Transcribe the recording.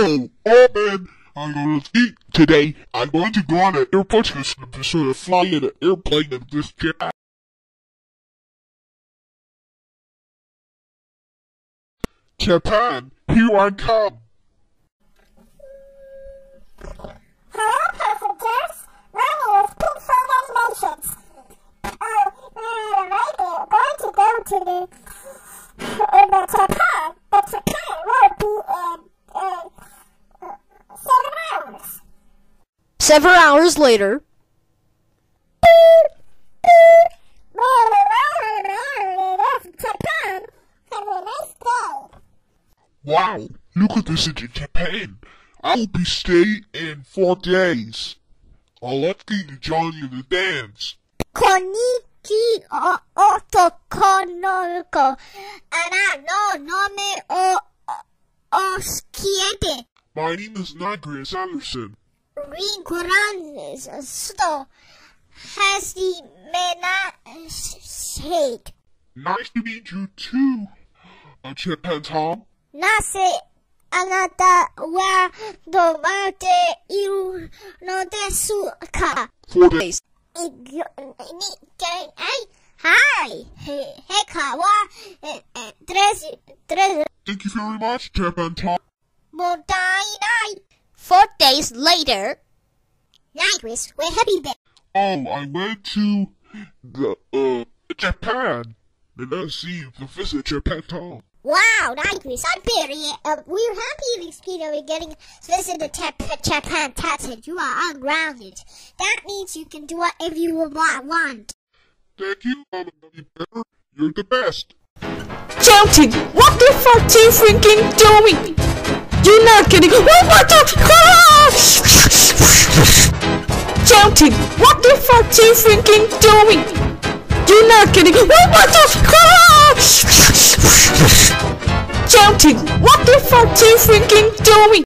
Oh man, I'm gonna eat today. I'm going to go on an airport to sort of fly in an airplane and just get out. Japan, here I come. Hello, passengers. My name is Pixel Animations. We're going to go to Japan, but Japan will be in 7 hours. 7 hours later. Japan. Have a nice day. Wow, look at this in Japan. I'll be staying in 4 days. Let's get to join you to dance. こんにちは、男の子。あなたの名を教えて。 My name is Nigris Anderson. Rincoranes, sto hasi mena shade. Nice to meet you too, Japan Tom. なぜあなたはどうっているのですか 4 days. はい。へかは、tres. Thank you very much, Japan Tom. もったいない。 4 days later. Nigris, where have you been? Oh, I went to Japan. And let's see the visit Japan Tom. Wow, Nigris, I'm very, we're happy we're getting visit to Japan, Tatsu. You are ungrounded. That means you can do whatever you want. Thank you, Mama. You're the best. Shouting, what the fuck are you freaking doing? You're not getting. What the? Shouting, what the fuck are you freaking doing? You're not getting. What the? Shouting, what the fuck are you freaking doing?